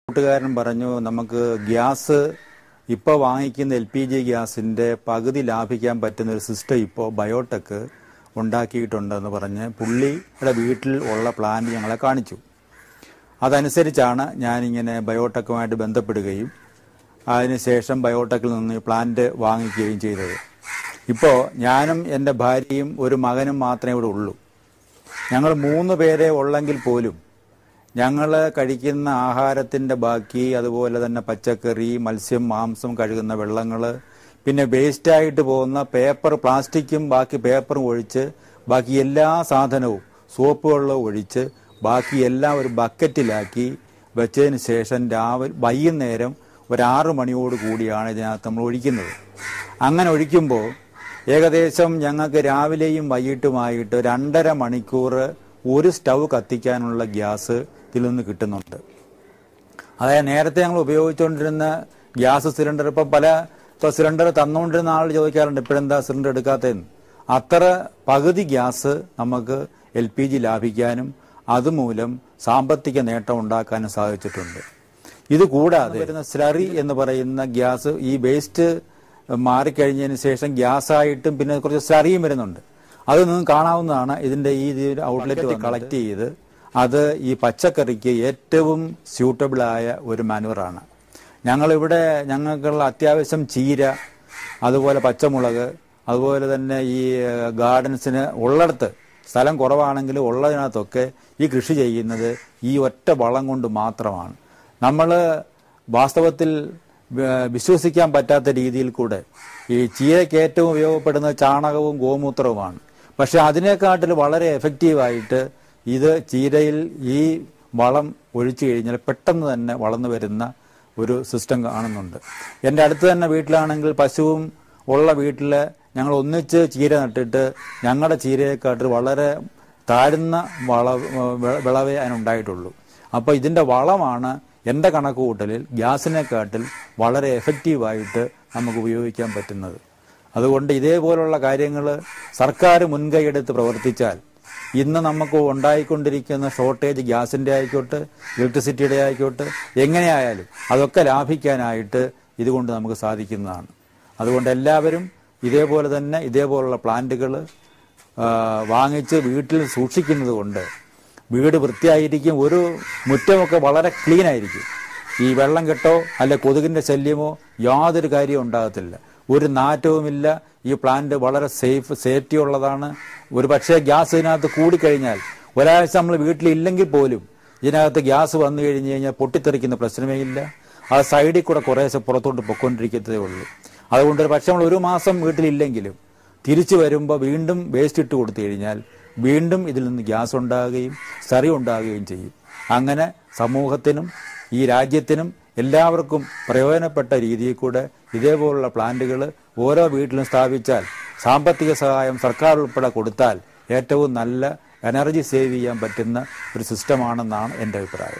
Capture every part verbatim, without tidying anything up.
കൂട്ടുകാരൻ പറഞ്ഞു നമുക്ക് ഗ്യാസ് ഇപ്പോൾ വാങ്ങിക്കുന്ന എൽ പി ജി ഗ്യാസിൻ്റെ പകുതി ലാഭിക്കാൻ പറ്റുന്ന ഒരു സിസ്റ്റം ഇപ്പോൾ ബയോടെക് ഉണ്ടാക്കിയിട്ടുണ്ടെന്ന് പറഞ്ഞ് പുള്ളിയുടെ വീട്ടിൽ ഉള്ള പ്ലാൻ ഞങ്ങളെ കാണിച്ചു. അതനുസരിച്ചാണ് ഞാനിങ്ങനെ ബയോടെക്കുമായിട്ട് ബന്ധപ്പെടുകയും അതിനുശേഷം ബയോടെക്കിൽ നിന്ന് പ്ലാന്റ് വാങ്ങിക്കുകയും ചെയ്തത്. ഇപ്പോൾ ഞാനും എൻ്റെ ഭാര്യയും ഒരു മകനും മാത്രമേ ഇവിടെ ഉള്ളൂ. ഞങ്ങൾ മൂന്ന് പേരെ ഉള്ളെങ്കിൽ പോലും ഞങ്ങൾ കഴിക്കുന്ന ആഹാരത്തിൻ്റെ ബാക്കി, അതുപോലെ തന്നെ പച്ചക്കറി, മത്സ്യം, മാംസം കഴുകുന്ന വെള്ളങ്ങൾ, പിന്നെ വേസ്റ്റായിട്ട് പോകുന്ന പേപ്പർ, പ്ലാസ്റ്റിക്കും ബാക്കി പേപ്പറും ഒഴിച്ച് ബാക്കി എല്ലാ സാധനവും സോപ്പ് വെള്ളവും ഒഴിച്ച് ബാക്കി എല്ലാം ഒരു ബക്കറ്റിലാക്കി വെച്ചതിന് ശേഷം രാവിലെ വൈകുന്നേരം ഒരാറ് മണിയോട് കൂടിയാണ് ഇതിനകത്ത് നമ്മൾ ഒഴിക്കുന്നത്. അങ്ങനെ ഒഴിക്കുമ്പോൾ ഏകദേശം ഞങ്ങൾക്ക് രാവിലെയും വൈകിട്ടുമായിട്ട് രണ്ടര മണിക്കൂർ ഒരു സ്റ്റൗ കത്തിക്കാനുള്ള ഗ്യാസ് ഇതിൽ നിന്ന് കിട്ടുന്നുണ്ട്. അതായത് നേരത്തെ ഞങ്ങൾ ഉപയോഗിച്ചുകൊണ്ടിരുന്ന ഗ്യാസ് സിലിണ്ടർ ഇപ്പം പല ഇപ്പോൾ സിലിണ്ടർ തന്നുകൊണ്ടിരുന്ന ആൾ ചോദിക്കാറുണ്ട് ഇപ്പോഴെന്താ സിലിണ്ടർ എടുക്കാത്തതെന്ന്. അത്ര പകുതി ഗ്യാസ് നമുക്ക് എൽ പി ജി ലാഭിക്കാനും അതുമൂലം സാമ്പത്തിക നേട്ടം ഉണ്ടാക്കാനും സാധിച്ചിട്ടുണ്ട്. ഇത് കൂടാതെ വരുന്ന സ്ലറി എന്ന് പറയുന്ന ഗ്യാസ് ഈ വേസ്റ്റ് മാറിക്കഴിഞ്ഞതിന് ശേഷം ഗ്യാസായിട്ടും പിന്നെ കുറച്ച് സ്ലറിയും വരുന്നുണ്ട്. അത് നിങ്ങൾക്ക് കാണാവുന്നതാണ്. ഇതിൻ്റെ ഈ ഔട്ട്ലെറ്റ് കളക്ട് ചെയ്ത് അത് ഈ പച്ചക്കറിക്ക് ഏറ്റവും സ്യൂട്ടബിളായ ഒരു മാനുവറാണ്. ഞങ്ങളിവിടെ ഞങ്ങൾക്കുള്ള അത്യാവശ്യം ചീര, അതുപോലെ പച്ചമുളക്, അതുപോലെ തന്നെ ഈ ഗാർഡൻസിന് ഉള്ളിടത്ത് സ്ഥലം കുറവാണെങ്കിലും ഉള്ളതിനകത്തൊക്കെ ഈ കൃഷി ചെയ്യുന്നത് ഈ ഒറ്റ വളം കൊണ്ട് മാത്രമാണ്. നമ്മൾ വാസ്തവത്തിൽ വിശ്വസിക്കാൻ പറ്റാത്ത രീതിയിൽ കൂടെ ഈ ചീരയ്ക്ക് ഏറ്റവും ഉപയോഗപ്പെടുന്ന ചാണകവും ഗോമൂത്രവുമാണ്. പക്ഷെ അതിനേക്കാട്ടിൽ വളരെ എഫക്റ്റീവായിട്ട് ഇത് ചീരയിൽ ഈ വളം ഒഴിച്ചു കഴിഞ്ഞാൽ പെട്ടെന്ന് തന്നെ വളർന്നു വരുന്ന ഒരു സിസ്റ്റം കാണുന്നുണ്ട്. എൻ്റെ അടുത്ത് തന്നെ വീട്ടിലാണെങ്കിൽ പശുവും ഉള്ള വീട്ടിൽ ഞങ്ങൾ ഒന്നിച്ച് ചീര നട്ടിട്ട് ഞങ്ങളുടെ ചീരയെക്കാട്ടിൽ വളരെ താഴ്ന്ന വള വിളവേ അതിനുണ്ടായിട്ടുള്ളൂ. അപ്പോൾ ഇതിൻ്റെ വളമാണ് എൻ്റെ കണക്ക് കൂട്ടലിൽ ഗ്യാസിനെക്കാട്ടിൽ വളരെ എഫക്റ്റീവായിട്ട് നമുക്ക് ഉപയോഗിക്കാൻ പറ്റുന്നത്. അതുകൊണ്ട് ഇതേപോലുള്ള കാര്യങ്ങൾ സർക്കാർ മുൻകൈയെടുത്ത് പ്രവർത്തിച്ചാൽ ഇന്ന് നമുക്ക് ഉണ്ടായിക്കൊണ്ടിരിക്കുന്ന ഷോർട്ടേജ് ഗ്യാസിൻ്റെ ആയിക്കോട്ടെ, ഇലക്ട്രിസിറ്റിയുടെ ആയിക്കോട്ടെ, എങ്ങനെയായാലും അതൊക്കെ ലാഭിക്കാനായിട്ട് ഇതുകൊണ്ട് നമുക്ക് സാധിക്കുന്നതാണ്. അതുകൊണ്ട് എല്ലാവരും ഇതേപോലെ തന്നെ ഇതേപോലുള്ള പ്ലാന്റുകൾ വാങ്ങിച്ച് വീട്ടിൽ സൂക്ഷിക്കുന്നത് കൊണ്ട് വീട് വൃത്തിയായിരിക്കും, ഒരു മുറ്റമൊക്കെ വളരെ ക്ലീൻ ആയിരിക്കും. ഈ വെള്ളം കെട്ടോ അല്ല കൊതുകിൻ്റെ ശല്യമോ യാതൊരു കാര്യവും ഉണ്ടാകത്തില്ല, ഒരു നാറ്റവുമില്ല. ഈ പ്ലാന്റ് വളരെ സേഫ് സേഫ്റ്റി ഉള്ളതാണ്. ഒരു പക്ഷേ ഗ്യാസ് ഇതിനകത്ത് കൂടിക്കഴിഞ്ഞാൽ ഒരാഴ്ച നമ്മൾ വീട്ടിലില്ലെങ്കിൽ പോലും ഇതിനകത്ത് ഗ്യാസ് വന്നു കഴിഞ്ഞ് കഴിഞ്ഞാൽ പൊട്ടിത്തെറിക്കുന്ന പ്രശ്നമേ ഇല്ല. അത് സൈഡിൽ കൂടെ കുറേശ്ശെ പുറത്തോട്ട് പൊയ്ക്കൊണ്ടിരിക്കത്തേ ഉള്ളൂ. അതുകൊണ്ട് ഒരു പക്ഷേ നമ്മൾ ഒരു മാസം വീട്ടിലില്ലെങ്കിലും തിരിച്ചു വരുമ്പോൾ വീണ്ടും വേസ്റ്റ് ഇട്ട് കൊടുത്തു കഴിഞ്ഞാൽ വീണ്ടും ഇതിൽ നിന്ന് ഗ്യാസ് ഉണ്ടാകുകയും സ്ലറി ഉണ്ടാകുകയും ചെയ്യും. അങ്ങനെ സമൂഹത്തിനും ഈ രാജ്യത്തിനും എല്ലാവർക്കും പ്രയോജനപ്പെട്ട രീതിയിൽ കൂടെ ഇതേപോലുള്ള പ്ലാന്റുകൾ ഓരോ വീട്ടിലും സ്ഥാപിച്ചാൽ, സാമ്പത്തിക സഹായം സർക്കാർ ഉൾപ്പെടെ കൊടുത്താൽ ഏറ്റവും നല്ല എനർജി സേവ് ചെയ്യാൻ പറ്റുന്ന ഒരു സിസ്റ്റമാണെന്നാണ് എൻ്റെ അഭിപ്രായം.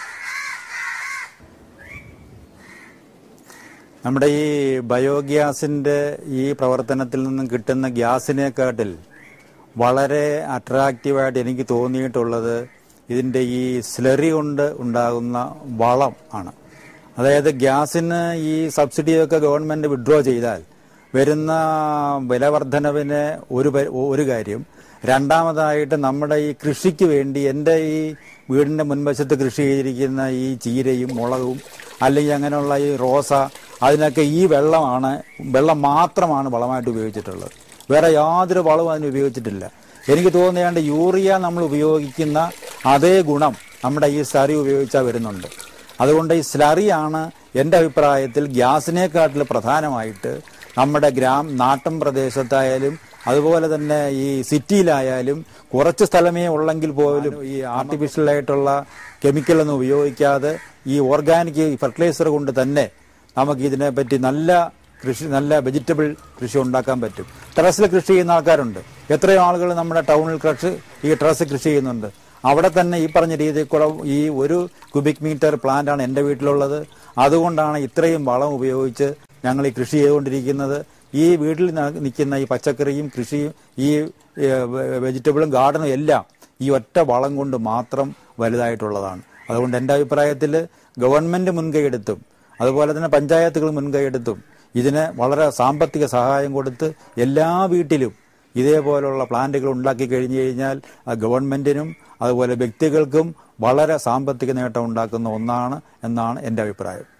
നമ്മുടെ ഈ ബയോഗ്യാസിൻ്റെ ഈ പ്രവർത്തനത്തിൽ നിന്നും കിട്ടുന്ന ഗ്യാസിനെക്കാട്ടിൽ വളരെ അട്രാക്റ്റീവായിട്ട് എനിക്ക് തോന്നിയിട്ടുള്ളത് ഇതിൻ്റെ ഈ സ്ലറി കൊണ്ട് ഉണ്ടാകുന്ന വളം ആണ്. അതായത് ഗ്യാസിന് ഈ സബ്സിഡിയൊക്കെ ഗവൺമെൻറ് വിഡ്രോ ചെയ്താൽ വരുന്ന വിലവർദ്ധനവിന് ഒരു ഒരു കാര്യം, രണ്ടാമതായിട്ട് നമ്മുടെ ഈ കൃഷിക്ക് വേണ്ടി എൻ്റെ ഈ വീടിൻ്റെ മുൻവശത്ത് കൃഷി ചെയ്തിരിക്കുന്ന ഈ ചീരയും മുളകും അല്ലെങ്കിൽ അങ്ങനെയുള്ള ഈ റോസ, അതിനൊക്കെ ഈ വെള്ളമാണ് വെള്ളം മാത്രമാണ് വളമായിട്ട് ഉപയോഗിച്ചിട്ടുള്ളത്. വേറെ യാതൊരു വളവും അതിന് ഉപയോഗിച്ചിട്ടില്ല. എനിക്ക് തോന്നിയാണ്ട് യൂറിയ നമ്മൾ ഉപയോഗിക്കുന്ന അതേ ഗുണം നമ്മുടെ ഈ സ്ലറി ഉപയോഗിച്ചാൽ വരുന്നുണ്ട്. അതുകൊണ്ട് ഈ സ്ലറിയാണ് എൻ്റെ അഭിപ്രായത്തിൽ ഗ്യാസിനെക്കാട്ടിൽ പ്രധാനമായിട്ട് നമ്മുടെ ഗ്രാമ നാട്ടിൻ പ്രദേശത്തായാലും അതുപോലെ തന്നെ ഈ സിറ്റിയിലായാലും കുറച്ച് സ്ഥലമേ ഉള്ളെങ്കിൽ പോലും ഈ ആർട്ടിഫിഷ്യലായിട്ടുള്ള കെമിക്കലൊന്നും ഉപയോഗിക്കാതെ ഈ ഓർഗാനിക് ഫെർട്ടിലൈസർ കൊണ്ട് തന്നെ നമുക്ക് ഇതിനെപ്പറ്റി നല്ല കൃഷി, നല്ല വെജിറ്റബിൾ കൃഷി ഉണ്ടാക്കാൻ പറ്റും. ടെറസിൽ കൃഷി ചെയ്യുന്ന ആൾക്കാരുണ്ട്. എത്രയോ ആളുകൾ നമ്മുടെ ടൗണിൽ കൃഷി ഈ ടെറസ് കൃഷി ചെയ്യുന്നുണ്ട്. അവിടെ തന്നെ ഈ പറഞ്ഞ രീതിയിൽ കൂടെ ഈ ഒരു ക്യൂബിക് മീറ്റർ പ്ലാന്റാണ് എൻ്റെ വീട്ടിലുള്ളത്. അതുകൊണ്ടാണ് ഇത്രയും വളം ഉപയോഗിച്ച് ഞങ്ങൾ ഈ കൃഷി ചെയ്തുകൊണ്ടിരിക്കുന്നത്. ഈ വീട്ടിൽ നിൽക്കുന്ന ഈ പച്ചക്കറിയും കൃഷിയും ഈ വെജിറ്റബിളും ഗാർഡനും എല്ലാം ഈ ഒറ്റ വളം കൊണ്ട് മാത്രം വലുതായിട്ടുള്ളതാണ്. അതുകൊണ്ട് എൻ്റെ അഭിപ്രായത്തിൽ ഗവൺമെന്റ് മുൻകൈയെടുത്തും അതുപോലെ തന്നെ പഞ്ചായത്തുകൾ മുൻകൈയെടുത്തും ഇതിന് വളരെ സാമ്പത്തിക സഹായം കൊടുത്ത് എല്ലാ വീട്ടിലും ഇതേപോലുള്ള പ്ലാന്റുകൾ ഉണ്ടാക്കി കഴിഞ്ഞു കഴിഞ്ഞാൽ ഗവൺമെന്റിനും അതുപോലെ വ്യക്തികൾക്കും വളരെ സാമ്പത്തിക നേട്ടം ഉണ്ടാക്കുന്ന ഒന്നാണ് എന്നാണ് എൻ്റെ അഭിപ്രായം.